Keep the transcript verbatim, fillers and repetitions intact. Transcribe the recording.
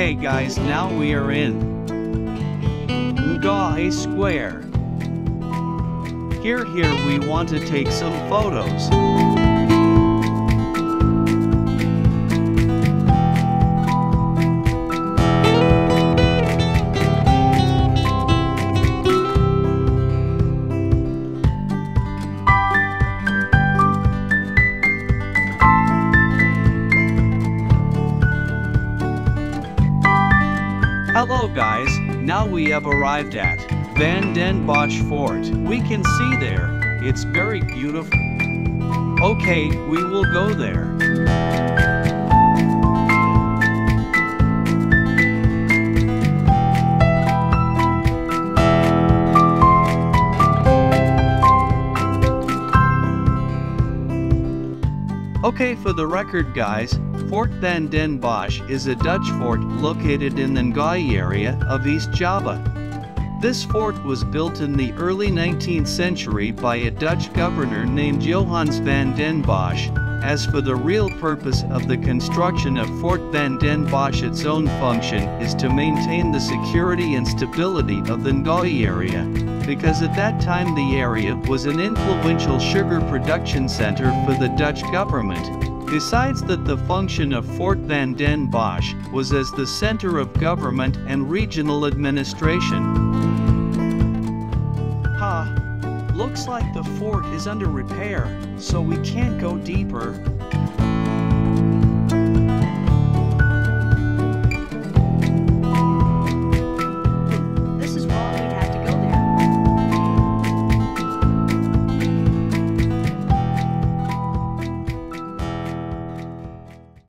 Okay guys, now we are in Ngawi Square. Here, here we want to take some photos. Hello guys, now we have arrived at Van den Bosch Fort. We can see there, it's very beautiful. Okay, we will go there. Okay, for the record guys, Fort Pendem Ngawi is a Dutch fort located in the Ngawi area of East Java. This fort was built in the early nineteenth century by a Dutch governor named Johannes van den Bosch. As for the real purpose of the construction of Fort Pendem Ngawi, its own function is to maintain the security and stability of the Ngawi area, because at that time the area was an influential sugar production center for the Dutch government. Besides that, the function of Fort Pendem Ngawi was as the center of government and regional administration. Ha! Looks like the fort is under repair, so we can't go deeper.